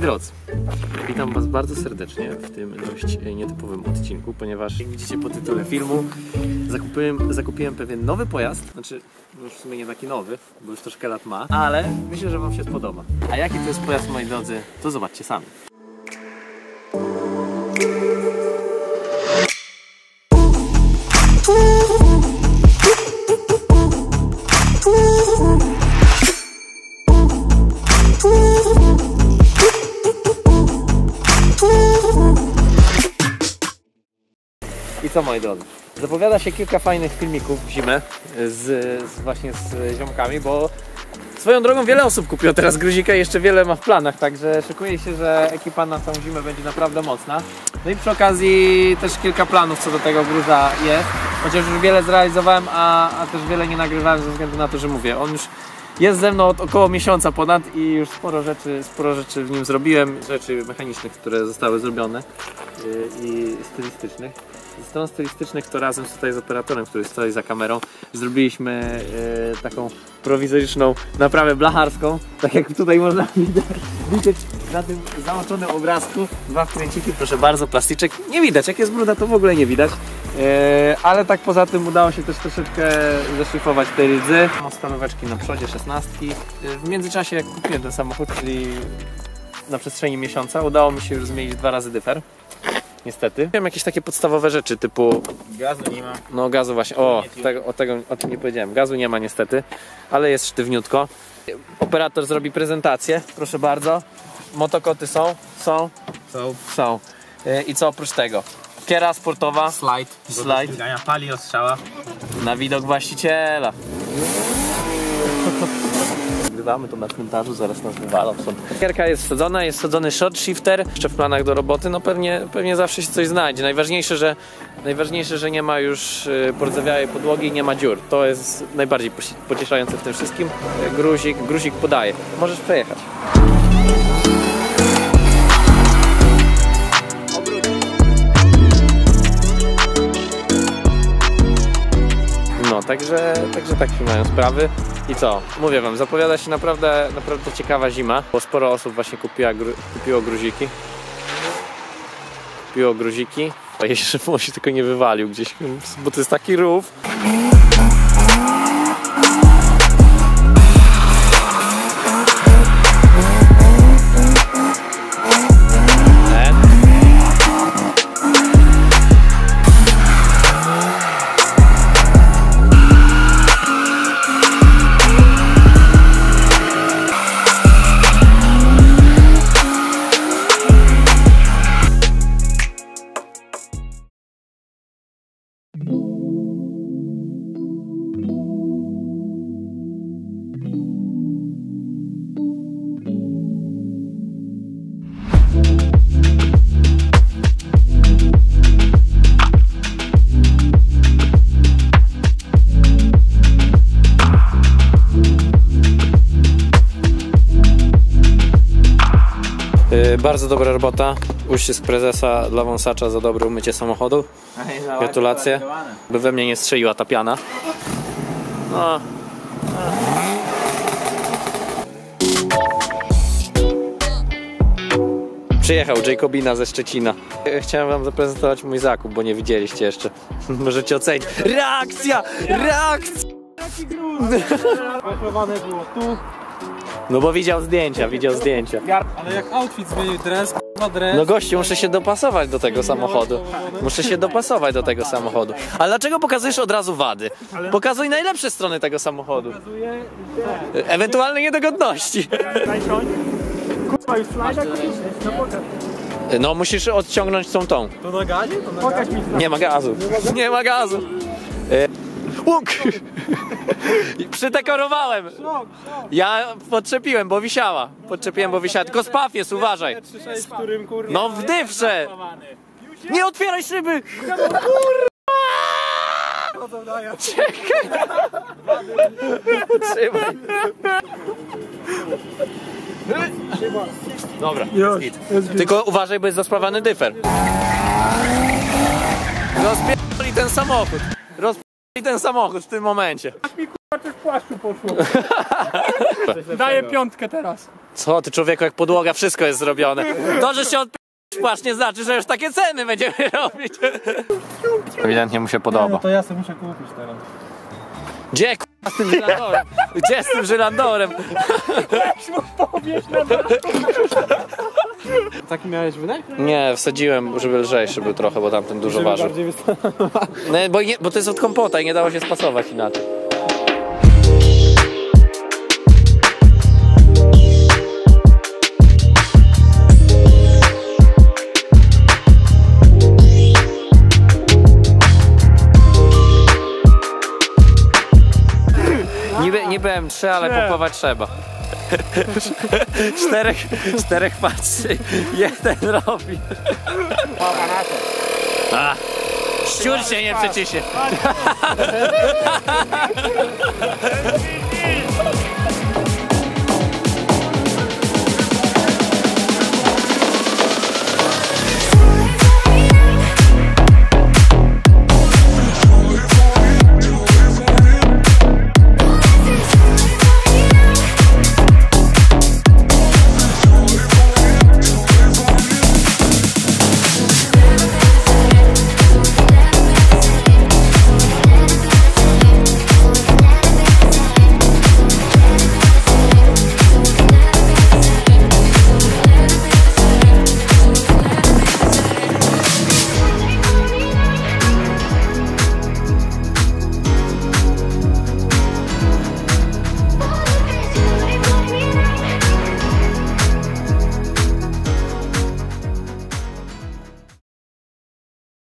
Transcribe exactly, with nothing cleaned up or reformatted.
drodzy, witam was bardzo serdecznie w tym dość nietypowym odcinku, ponieważ jak widzicie po tytule filmu zakupiłem, zakupiłem pewien nowy pojazd, znaczy już w sumie nie taki nowy, bo już troszkę lat ma, ale myślę, że wam się spodoba. A jaki to jest pojazd, moi drodzy, to zobaczcie sami. I co, moi drodzy? Zapowiada się kilka fajnych filmików w zimę z, z właśnie z ziomkami, bo swoją drogą wiele osób kupiło teraz gruzika i jeszcze wiele ma w planach, także szykuje się, że ekipa na tą zimę będzie naprawdę mocna. No i przy okazji też kilka planów co do tego gruza jest, chociaż już wiele zrealizowałem, a, a też wiele nie nagrywałem ze względu na to, że mówię, on już jest ze mną od około miesiąca ponad i już sporo rzeczy, sporo rzeczy w nim zrobiłem, rzeczy mechanicznych, które zostały zrobione yy, i stylistycznych. Ze stron stylistycznych to razem tutaj z operatorem, który stoi za kamerą, zrobiliśmy yy, taką prowizoryczną naprawę blacharską, tak jak tutaj można widzieć na tym załączonym obrazku. Dwa wkręciki, proszę bardzo, plastyczek. Nie widać, jak jest bruda, to w ogóle nie widać. Yy, ale tak poza tym udało się też troszeczkę zeszlifować te rdzy. Mam stalóweczki na przodzie, szesnastki. Yy, w międzyczasie jak kupiłem ten samochód, czyli na przestrzeni miesiąca, udało mi się już zmienić dwa razy dyfer. Niestety. Wiem jakieś takie podstawowe rzeczy typu... Gazu nie ma. No gazu właśnie, o, tego, o, tego, o tym nie powiedziałem. Gazu nie ma niestety, ale jest sztywniutko. Operator zrobi prezentację, proszę bardzo. Motokoty są? Są? Są. Są. I co oprócz tego? Kiera sportowa. Slide. Slide. Pali ostrzała. Na widok właściciela. Grywamy to na cmentarzu, zaraz nas wywalą. Kierka jest wsadzona, jest wsadzony short shifter. Jeszcze w planach do roboty, no pewnie, pewnie zawsze się coś znajdzie. Najważniejsze, że, najważniejsze, że nie ma już pordzewiałej podłogi, nie ma dziur. To jest najbardziej pocieszające w tym wszystkim. Gruzik, gruzik podaje. Możesz przejechać. No, także, także tak się mają sprawy. I co? Mówię wam, zapowiada się naprawdę, naprawdę ciekawa zima, bo sporo osób właśnie kupiła, gru, kupiło gruziki. Kupiło gruziki. A jeszcze on się tylko nie wywalił gdzieś, bo to jest taki rów. Bardzo dobra robota. Uścisk prezesa dla wąsacza za dobre umycie samochodu. Gratulacje. By we mnie nie strzeliła ta piana. No. Przyjechał Jacobina ze Szczecina. Chciałem wam zaprezentować mój zakup, bo nie widzieliście jeszcze. Możecie ocenić. Reakcja! Reakcja! Jaki gruz! Pochowane było tu. No bo widział zdjęcia, widział zdjęcia. Ale jak outfit zmienił, dres, dres. No gościu, muszę się dopasować do tego samochodu. Muszę się dopasować do tego samochodu. Ale dlaczego pokazujesz od razu wady? Pokazuj najlepsze strony tego samochodu. Ewentualne niedogodności. No musisz odciągnąć tą tą. To na gazie? To na gazie? Nie ma gazu. Nie ma gazu. Łuk! Przydekorowałem! Ja podczepiłem, bo wisiała. Podczepiłem, bo wisiała. Tylko spaw jest, uważaj. No w dyfrze! Nie otwieraj szyby! Czekaj! Trzymaj. Dobra, tylko uważaj, bo jest zaspawany dyfer. Rozpierdoli ten samochód. Rozpierdoli ten samochód w tym momencie. w płaszczu poszło. Daję piątkę teraz. Co ty, człowieku, jak podłoga, wszystko jest zrobione. To, że się odp***sz płaszcz, nie znaczy, że już takie ceny będziemy robić. Ewidentnie mu się podoba. No to ja sobie muszę kupić teraz. Gdzie k***a z tym Żylandorem? Gdzie z tym Żylandorem? Taki miałeś wydech? Nie, wsadziłem, żeby lżejszy był trochę, bo tamten dużo ważył. No, bo, nie, bo to jest od kompota i nie dało się spasować inaczej. Niby, niby M trzy, ale pompować trzeba. Czterech, czterech patrzy, jeden robi. A, szczur się nie przeciśnie.